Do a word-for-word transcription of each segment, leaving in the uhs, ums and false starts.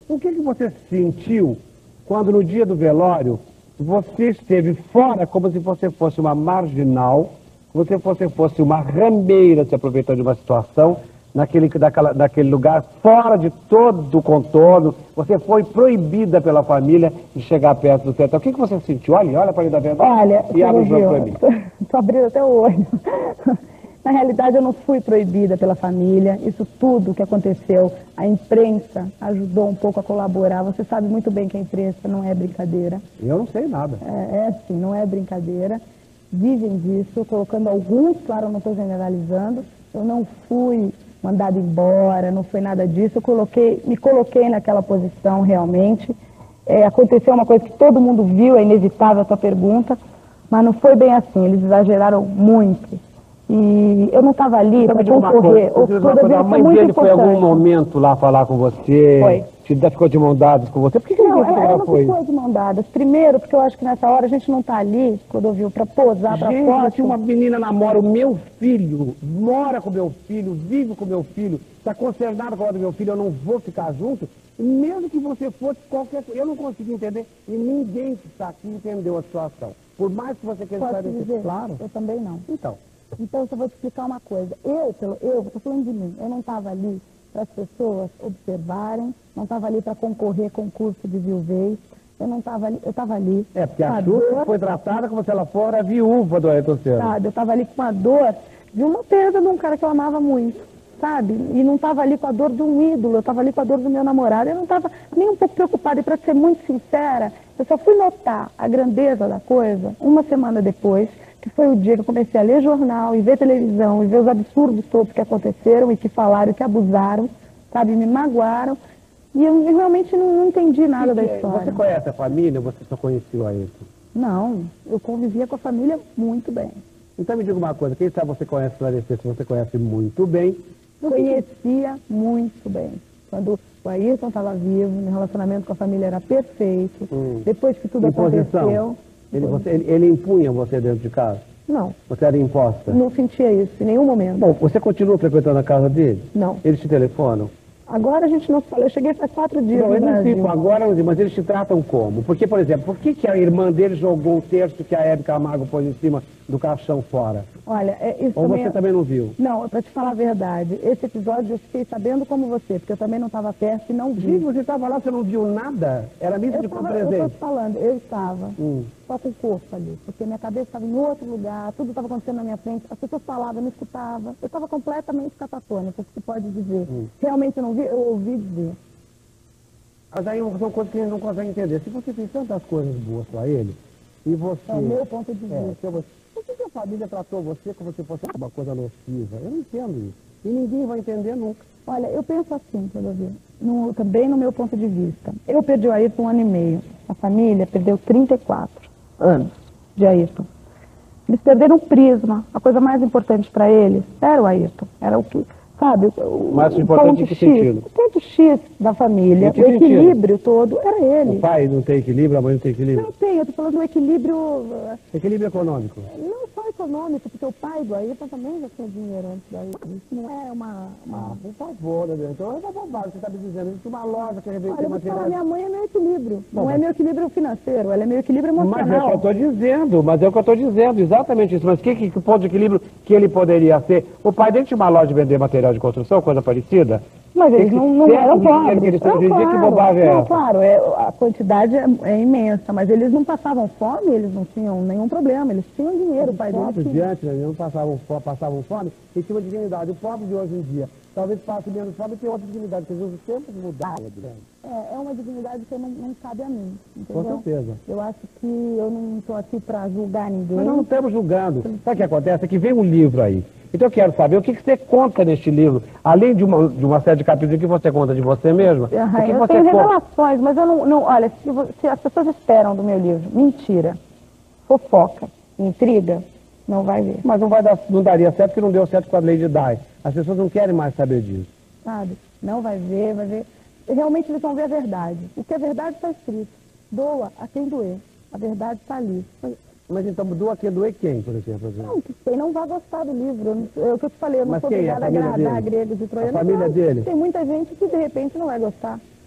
O que, que você sentiu quando no dia do velório você esteve fora como se você fosse uma marginal, como se você fosse uma rameira se aproveitando de uma situação, naquele, daquela, daquele lugar fora de todo o contorno, você foi proibida pela família de chegar perto do fetal. O que, que você sentiu? Olha, olha para ele da verdade. Olha, e abre o jogo para mim. Estou abrindo até o olho. Na realidade, eu não fui proibida pela família. Isso tudo que aconteceu, a imprensa ajudou um pouco a colaborar. Você sabe muito bem que a imprensa não é brincadeira. Eu não sei nada. É, é assim, não é brincadeira. Vivem disso, colocando alguns, claro, eu não estou generalizando. Eu não fui mandada embora, não foi nada disso. Eu coloquei, me coloquei naquela posição realmente. É, aconteceu uma coisa que todo mundo viu, é inevitável a tua pergunta, mas não foi bem assim. Eles exageraram muito. E eu não estava ali para concorrer. A mãe dele foi em algum momento lá falar com você? Foi. Te ficou de mão dadas com você? Por que, que não, ele ela, ela não foi? ficou de mão dadas. Primeiro, porque eu acho que nessa hora a gente não está ali, quando eu vi, para posar, para foto. Se uma menina namora o meu filho, mora com meu filho, vive com meu filho, está concernada com o do meu filho, eu não vou ficar junto, mesmo que você fosse qualquer coisa, eu não consigo entender, e ninguém que está aqui entendeu a situação. Por mais que você queira esclarecer, claro. Eu também não. Então. Então, eu só vou te explicar uma coisa. Eu, pelo, eu estou falando de mim, eu não estava ali para as pessoas observarem, não estava ali para concorrer concurso de viuvez, eu não estava ali, eu estava ali. É, porque a Xuxa foi tratada como se ela fora viúva do Ayrton Senna. Sabe, eu estava ali com uma dor de uma perda de um cara que eu amava muito, sabe? E não estava ali com a dor de um ídolo, eu estava ali com a dor do meu namorado, eu não estava nem um pouco preocupada. E para ser muito sincera, eu só fui notar a grandeza da coisa uma semana depois, que foi o dia que eu comecei a ler jornal e ver televisão e ver os absurdos todos que aconteceram e que falaram, que abusaram, sabe, me magoaram. E eu, eu realmente não, não entendi nada que da que história. Você conhece a família ou você só conhecia o Ayrton? Não, eu convivia com a família muito bem. Então me diga uma coisa, quem sabe você conhece esclarecer, se você conhece muito bem. Conhecia muito bem. Quando o Ayrton estava vivo, meu relacionamento com a família era perfeito. Hum. Depois que tudo Imposição. aconteceu... Ele, você, ele, ele impunha você dentro de casa? Não. Você era imposta? Não sentia isso, em nenhum momento. Bom, você continua frequentando a casa dele? Não. Eles te telefonam? Agora a gente não fala. Eu cheguei faz quatro dias Não, no eles não Brasil. ficam agora, mas eles te tratam como? Porque, por exemplo, por que, que a irmã dele jogou o terço que a Hebe Camargo pôs em cima do caixão fora? Olha, é, isso Ou também... você também não viu? Não, para te falar a verdade, esse episódio eu fiquei sabendo como você, porque eu também não estava perto e não vi. Sim, você estava lá, você não viu nada? Era missa de presente? Eu estou te falando, eu estava, hum. só com o corpo ali, porque minha cabeça estava em outro lugar, tudo estava acontecendo na minha frente, as pessoas falavam, eu não escutava, eu estava completamente catatônica, se pode dizer. Hum. Realmente eu não vi, eu ouvi dizer. Mas aí são coisas que a gente não consegue entender. Se você fez tantas coisas boas para ele, e você... É o meu ponto de vista. É, você... Por que a família tratou você como se fosse uma coisa nociva? Eu não entendo isso. E ninguém vai entender nunca. Olha, eu penso assim, Clodovil, no, também no meu ponto de vista. Eu perdi o Ayrton um ano e meio. A família perdeu trinta e quatro anos de Ayrton. Eles perderam o prisma. A coisa mais importante para eles era o Ayrton. Era o que... Sabe, o, mais importante em que X, sentido? O ponto X da família, o equilíbrio todo, era ele. O pai não tem equilíbrio, a mãe não tem equilíbrio? Não tem, eu estou falando do equilíbrio... Equilíbrio econômico? Não só econômico, porque o pai do Ayrton também já tinha dinheiro antes do Ayrton. Isso não é uma... uma... Ah, por favor, né? Então é uma bobagem, você está me dizendo. Isso é uma loja que revende Olha, material. Falar, minha mãe é meu equilíbrio. Bom, não mas... é meu equilíbrio financeiro, ela é meu equilíbrio emocional. Mas é o que eu estou dizendo, mas é o que eu estou dizendo, exatamente isso. Mas que, que, que ponto de equilíbrio que ele poderia ser? O pai dele tinha uma loja de vender material de construção, coisa parecida? Mas eles não, não eram pobres. Que eles não, hoje em dia, claro, que bobagem é não, essa? Claro, é, a quantidade é, é imensa, mas eles não passavam fome, eles não tinham nenhum problema, eles tinham dinheiro. O pai deles diante, né, não passavam, passavam fome e tinham uma dignidade. O pobre de hoje em dia talvez passe menos fome e tem outra dignidade, porque os tempos mudaram. É, é uma dignidade que não, não cabe a mim, entendeu? Com certeza. Eu acho que eu não estou aqui para julgar ninguém. Mas não estamos julgando. Sabe o que acontece? É que vem um livro aí. Então eu quero saber o que, que você conta neste livro, além de uma, de uma série de capítulos que você conta de você mesmo. Ah, o que eu você tenho conta? revelações, mas eu não... não olha, se, se as pessoas esperam do meu livro mentira, fofoca, intriga, não vai ver. Mas não, vai dar, não daria certo porque não deu certo com a Lady Di. As pessoas não querem mais saber disso. Sabe? Não vai ver, vai ver. Realmente eles vão ver a verdade. O que é verdade está escrito. Doa a quem doer. A verdade está ali. Mas, mas então, doa quem doer quem, por exemplo? Não, quem não vai gostar do livro. É o que eu te falei, eu não mas sou quem? obrigada a agradar gregos e troianos. A família dele? Tem muita gente que de repente não vai gostar.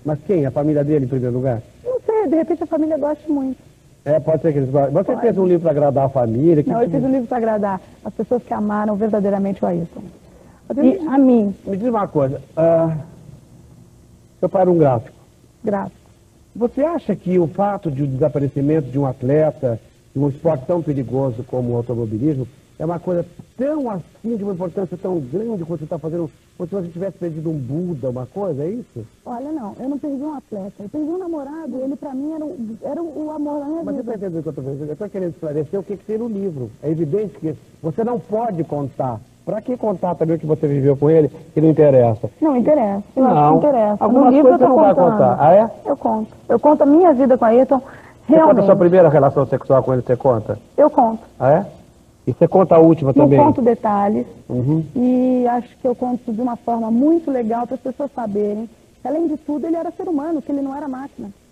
Mas quem? A família dele em primeiro lugar? Não sei, de repente a família gosta muito. É, pode ser que eles gostem. Você Pode. fez um livro para agradar a família? Que Não, eu tipo- fiz um livro para agradar as pessoas que amaram verdadeiramente o Ayrton. E a mim, Me diz uma coisa. ah, seu pai era um gráfico. gráfico. Você acha que o fato de o desaparecimento de um atleta, de um esporte tão perigoso como o automobilismo, é uma coisa tão assim, de uma importância tão grande quanto você está fazendo, como se você tivesse perdido um Buda, uma coisa, é isso? Olha, não, eu não perdi um atleta, eu perdi um namorado, ele pra mim era o, era o amor da minha Mas você vida. está entendendo o que eu estou fazendo? Eu estou querendo esclarecer o que, que tem no livro. É evidente que você não pode contar. Para que contar também o que você viveu com ele, que não interessa? Não interessa, eu acho Não, que interessa. algumas No livro coisas eu tô você não vai contando. contar. Ah, é? Eu conto. Eu conto a minha vida com a Ayrton, Você conta a realmente. sua primeira relação sexual com ele, você conta? Eu conto. Ah, é? E você conta a última Não também? conto detalhes. Uhum. E acho que eu conto de uma forma muito legal para as pessoas saberem que, além de tudo, ele era ser humano, que ele não era máquina.